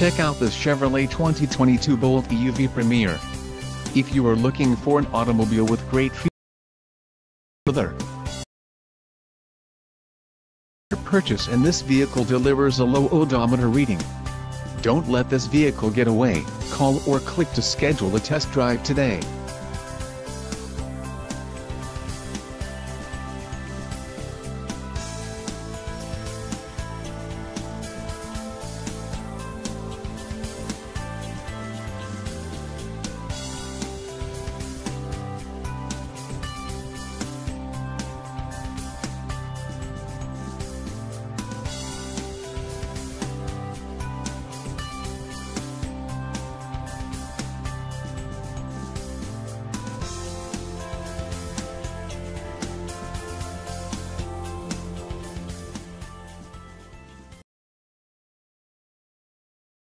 Check out this Chevrolet 2022 Bolt EUV Premier. If you are looking for an automobile with great features, purchase and this vehicle delivers a low odometer reading. Don't let this vehicle get away. Call or click to schedule a test drive today.